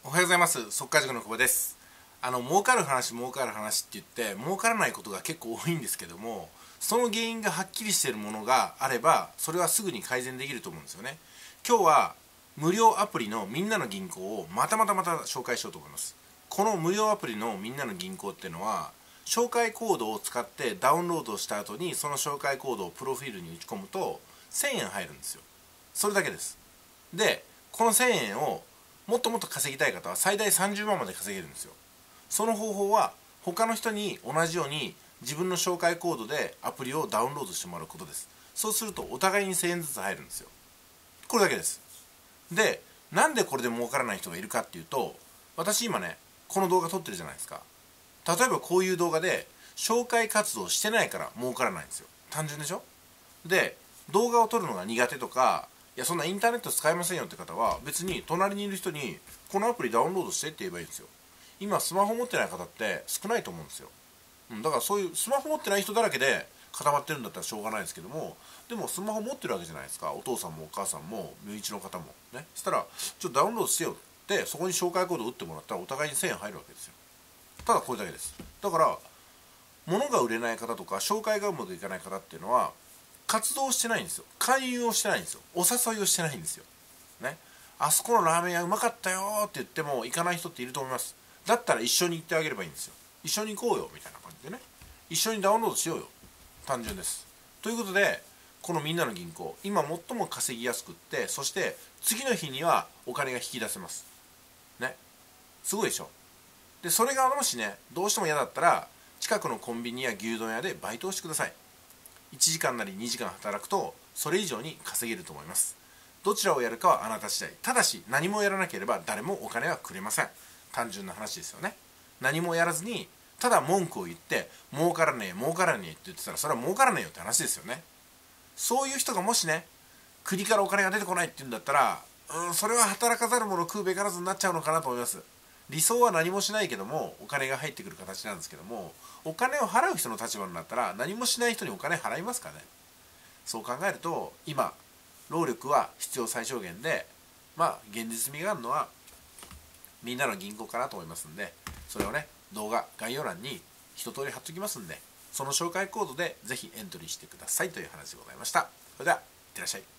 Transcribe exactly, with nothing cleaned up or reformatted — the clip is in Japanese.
おはようございます。速稼塾の久保です。あの儲かる話儲かる話って言って儲からないことが結構多いんですけども、その原因がはっきりしているものがあればそれはすぐに改善できると思うんですよね。今日は無料アプリのみんなの銀行をまたまたまた紹介しようと思います。この無料アプリのみんなの銀行っていうのは紹介コードを使ってダウンロードした後にその紹介コードをプロフィールに打ち込むとせんえん入るんですよ。それだけです。でこのせんえんをもっともっと稼ぎたい方は最大さんじゅうまんまで稼げるんですよ。その方法は他の人に同じように自分の紹介コードでアプリをダウンロードしてもらうことです。そうするとお互いにせんえんずつ入るんですよ。これだけです。でなんでこれで儲からない人がいるかっていうと、私今ねこの動画撮ってるじゃないですか。例えばこういう動画で紹介活動してないから儲からないんですよ。単純でしょ。で動画を撮るのが苦手とか、いやそんなインターネット使えませんよって方は別に隣にいる人にこのアプリダウンロードしてって言えばいいんですよ。今スマホ持ってない方って少ないと思うんですよ。だからそういうスマホ持ってない人だらけで固まってるんだったらしょうがないですけども、でもスマホ持ってるわけじゃないですか。お父さんもお母さんも身内の方もね。そしたらちょっとダウンロードしてよってそこに紹介コード打ってもらったらお互いにせんえん入るわけですよ。ただこれだけです。だから物が売れない方とか紹介がうまくいかない方っていうのは活動してないんですよ。勧誘をしてないんですよ。お誘いをしてないんですよ。ね。あそこのラーメン屋うまかったよって言っても行かない人っていると思います。だったら一緒に行ってあげればいいんですよ。一緒に行こうよみたいな感じでね。一緒にダウンロードしようよ。単純です。ということで、このみんなの銀行、今最も稼ぎやすくって、そして次の日にはお金が引き出せます。ね。すごいでしょ。で、それがもしね、どうしても嫌だったら、近くのコンビニや牛丼屋でバイトをしてください。いちじかんなりにじかん働くとそれ以上に稼げると思います。どちらをやるかはあなた次第。ただし何もやらなければ誰もお金はくれません。単純な話ですよね。何もやらずにただ文句を言って儲からねえ儲からねえって言ってたらそれは儲からねえよって話ですよね。そういう人がもしね国からお金が出てこないって言うんだったら、うんそれは働かざる者食うべからずになっちゃうのかなと思います。理想は何もしないけどもお金が入ってくる形なんですけども、お金を払う人の立場になったら何もしない人にお金払いますかね。そう考えると今労力は必要最小限で、まあ現実味があるのはみんなの銀行かなと思いますんで、それをね動画概要欄に一通り貼っときますんで、その紹介コードでぜひエントリーしてくださいという話でございました。それではいってらっしゃい。